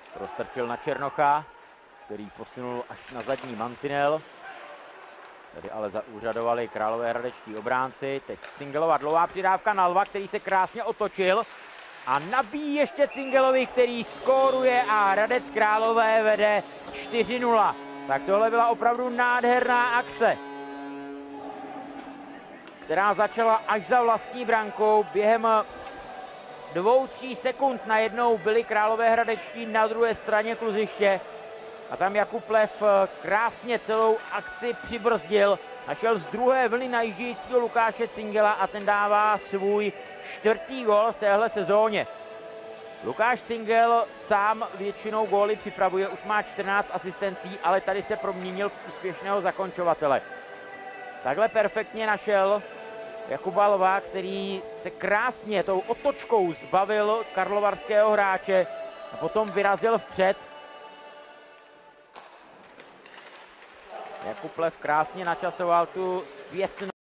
Roztrčil na Černocha, který posunul až na zadní mantinel. Tady ale zaúřadovali královéhradečtí obránci. Teď Cingelová dlouhá přidávka na Lva, který se krásně otočil. A nabíjí ještě Cingelovi, který skóruje a Hradec Králové vede 4-0. Tak tohle byla opravdu nádherná akce, která začala až za vlastní brankou. Během 2-3 sekund najednou byli královéhradečtí na druhé straně kluziště. A tam Jakub Lev krásně celou akci přibrzdil. Našel z druhé vlny najíždějícího Lukáše Cingela a ten dává svůj 4. gól v téhle sezóně. Lukáš Cingel sám většinou góly připravuje, už má 14 asistencí, ale tady se proměnil v úspěšného zakončovatele. Takhle perfektně našel Jakuba Lva, který se krásně tou otočkou zbavil karlovarského hráče a potom vyrazil vpřed. Jakub Lev krásně načasoval tu zpětnou